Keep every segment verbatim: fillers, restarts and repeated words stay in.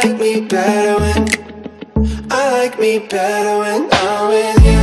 like me better when I like me better when I'm with you.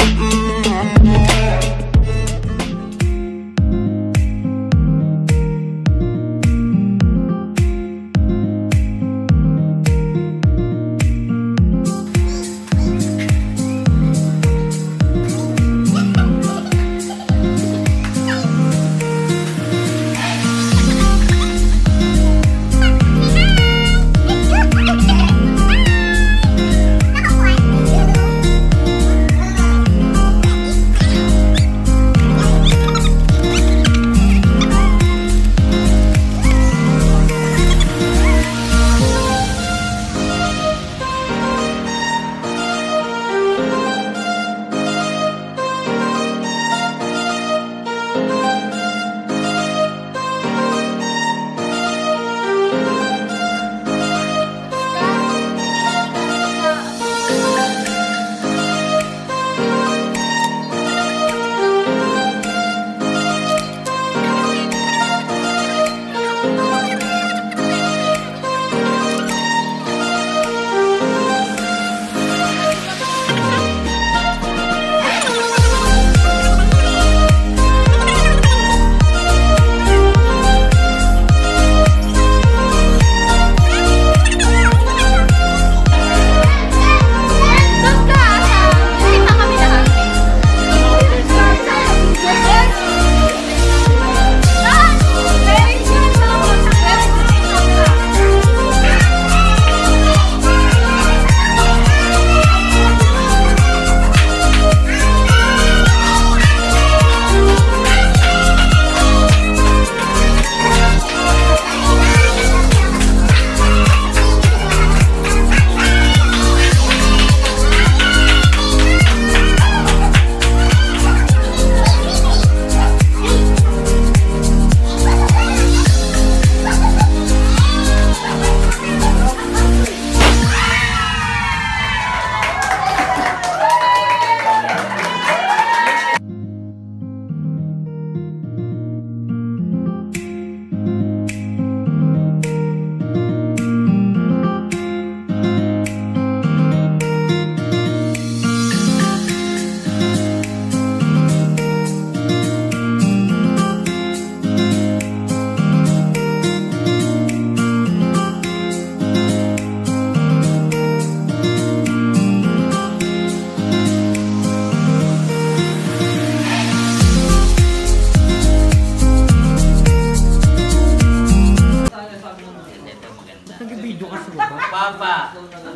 Papa,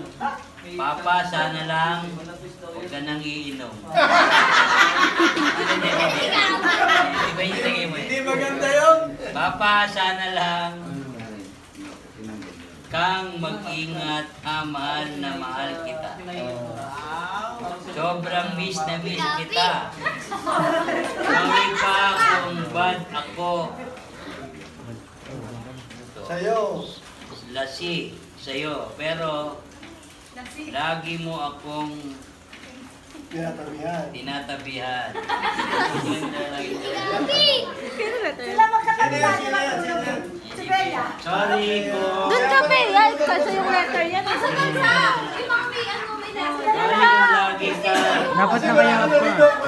Papa, sana lang huwag ka nang iinom. Hindi ba yung tingin mo? Hindi maganda yun. Papa, sana lang kang mag-ingat, ah, mahal na mahal kita. Sobrang miss na miss kita. Sorry pa kung bad ako. Sa'yo. Lasi sa'yo, pero lagi mo akong tinatabihan. Tinatabihan. Sila magkatabihan nila. Si Bella. Sorry ko. Doon ka, Bella. Kasi yung letter yan. Nasa bansa. Yung mga may ano, may letter. Sorry ko lagi ka. Dapat na kaya ako.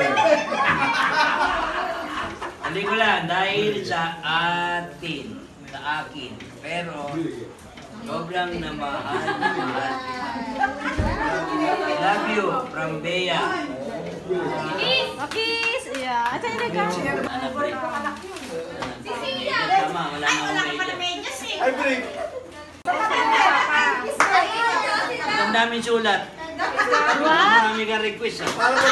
Hindi ko lang, dahil sa atin, sa akin. Pero, sobrang namahal, namahal kita. I love you, from Bea. Kiss! Kiss! Yeah. At sa'yo ka. Ano, break? Cecilia! Tama, wala na akong medyas eh. Ay, break! Ang daming sulat. Marami ka request.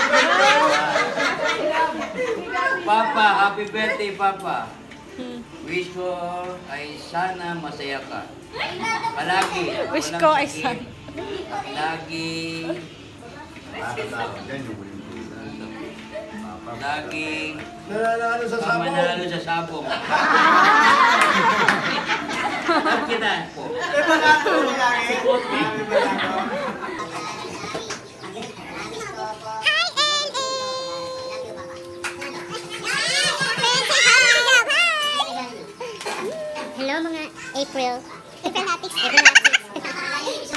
Papa, happy birthday, Papa. Wish ko ay sana masaya ka. Palagi. Wish ko ay sana. Lagi. Laging Nananalo sa sabong. manalo sa sabong. Kita po. Eh, manalo lagi. Hello mga April. April Natix. April Natix.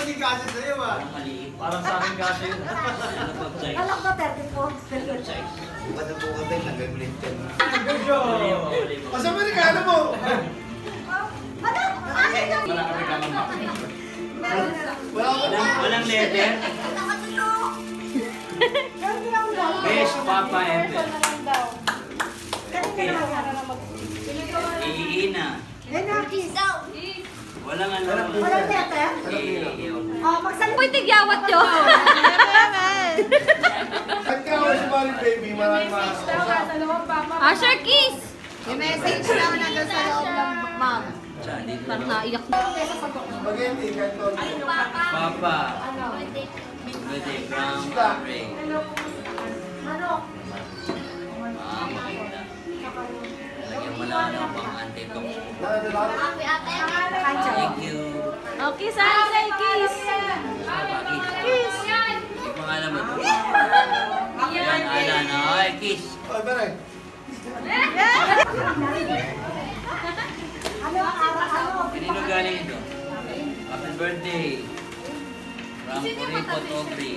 Parang maliit. Parang sa akin kasi yun. Ano ba size? Alam ko, thirty-four. Ano size? Bukas na bukas din, nag-blink yan. Sergio! Huli mo, huli mo. Asa Amerikano mo? Ano? Akin lang. Wala kami kalang map. Wala ko Walang, walang letter? Best Papa ever. Okay. Iina. Walang ano. Walang letter? Iyo. Oh, magsalita. Uy, tigyawat yun. Saan ka ako si Maring Baby? Maraming mga... Asher Kiss. Yung message lang na doon sa loob ng mom. Saan dito? Parang naiyak na. Spaghetti, kanton. Papa. Pwede, brown, gray. Ano? Ah, makita. Lagyan mo lang ano pang antitok. Thank you. Oh, kiss, Asher, kiss. Papa, kiss. Yung pangalan mo to? Yan, Alan. Ay, kiss. Oy, Maring. Ano ang araw-araw? Kanino galing ito? Happy birthday. From Puripot Aubrey.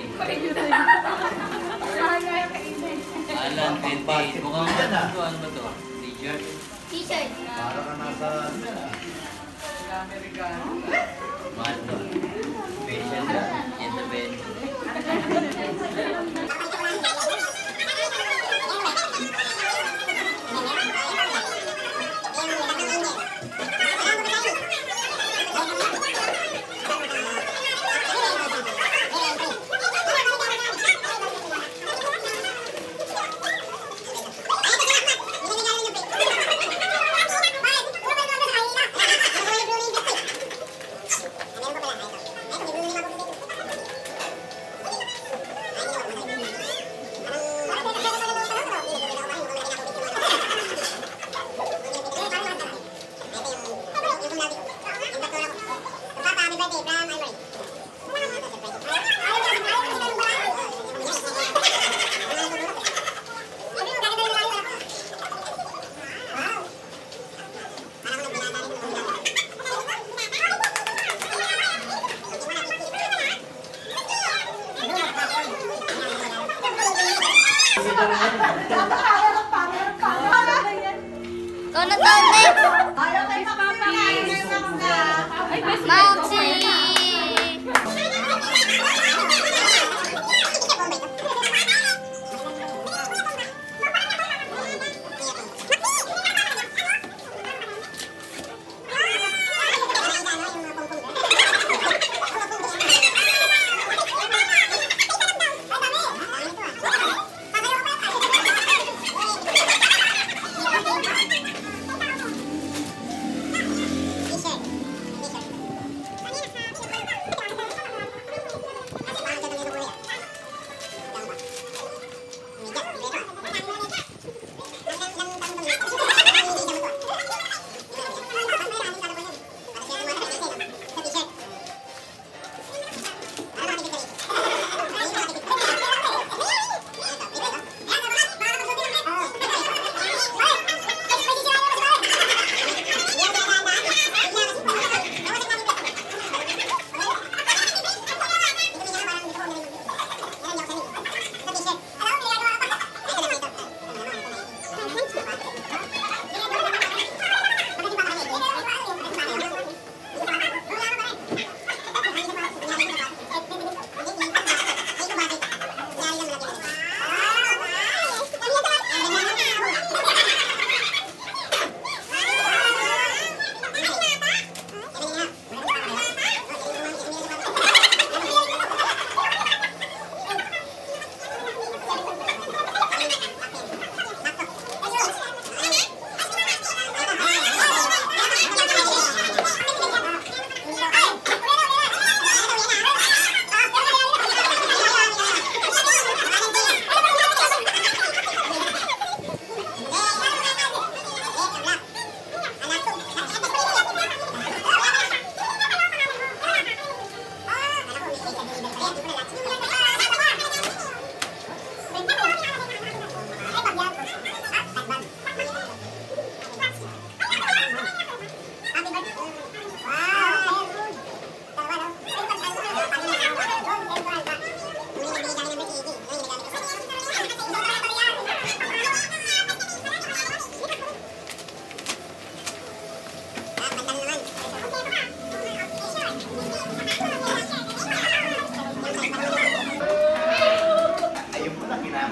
Alan, twenty-eight. Mukhang ano to? Ano ba to? T-shirt? T-shirt. Para ka nasa... Mahal to. Special yan. Yan na Ben. Ikaw na Tony. Ayaw kay Papa. Moxie.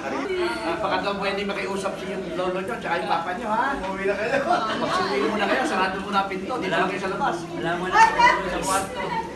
Ah, baka daw pwede makiusap si yung lolo nyo, tsaka yung papa nyo, ha? Umuwi na kayo. Magsuwi mo na kayo, sarado mo na ang pinto, di na lang kayo sa labas. Alam mo na kung sa kwarto.